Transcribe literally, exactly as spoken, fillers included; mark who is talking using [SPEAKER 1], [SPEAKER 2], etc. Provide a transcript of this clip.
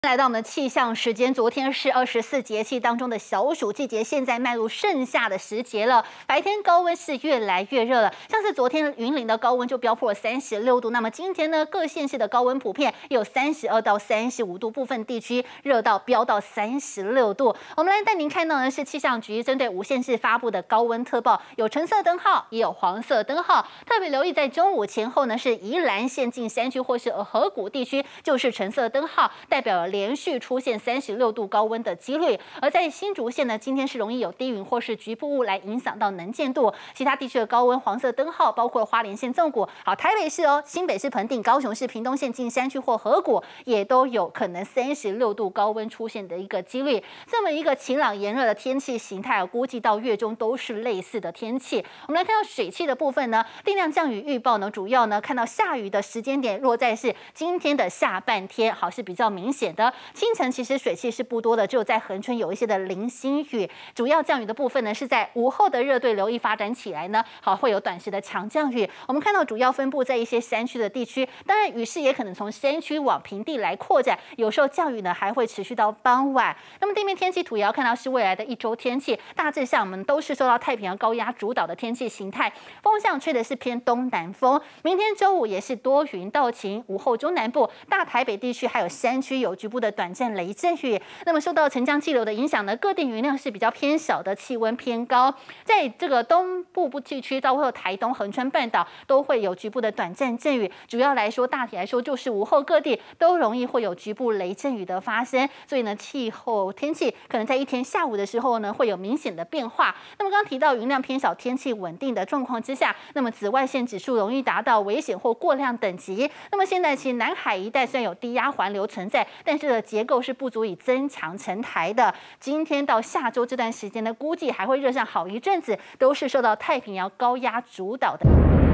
[SPEAKER 1] 来到我们的气象时间，昨天是二十四节气当中的小暑季节，现在迈入盛夏的时节了。白天高温是越来越热了，像是昨天云林的高温就飙破了三十六度，那么今天呢，各县市的高温普遍有三十二到三十五度，部分地区热到飙到三十六度。我们来带您看到的是气象局针对五县市发布的高温特报，有橙色灯号，也有黄色灯号，特别留意在中午前后呢，是宜兰县近山区或是河谷地区就是橙色灯号，代表了连续出现三十六度高温的几率，而在新竹县呢，今天是容易有低云或是局部雾来影响到能见度。其他地区的高温黄色灯号包括花莲县纵谷，好，台北市哦，新北市盆地、高雄市屏东县近山区或河谷也都有可能三十六度高温出现的一个几率。这么一个晴朗炎热的天气形态，估计到月中都是类似的天气。我们来看到水汽的部分呢，定量降雨预报呢，主要呢看到下雨的时间点落在是今天的下半天，好，是比较明显的。清晨其实水汽是不多的，只有在恒春有一些的零星雨。主要降雨的部分呢，是在午后的热对流一发展起来呢，好，会有短时的强降雨。我们看到主要分布在一些山区的地区，当然雨势也可能从山区往平地来扩展，有时候降雨呢还会持续到傍晚。那么地面天气图也要看到是未来的一周天气，大致上我们都是受到太平洋高压主导的天气形态，风向吹的是偏东南风。明天周五也是多云到晴，午后中南部、大台北地区还有山区有局部的短暂雷阵雨。那么受到沉降气流的影响呢，各地云量是比较偏小的，气温偏高。在这个东部部地区，包括台东、恒春半岛都会有局部的短暂阵雨。主要来说，大体来说就是午后各地都容易会有局部雷阵雨的发生。所以呢，气候天气可能在一天下午的时候呢，会有明显的变化。那么刚刚提到云量偏小、天气稳定的状况之下，那么紫外线指数容易达到危险或过量等级。那么现在其实南海一带虽然有低压环流存在，但是的结构是不足以增强成台的。今天到下周这段时间呢，估计还会热上好一阵子，都是受到太平洋高压主导的。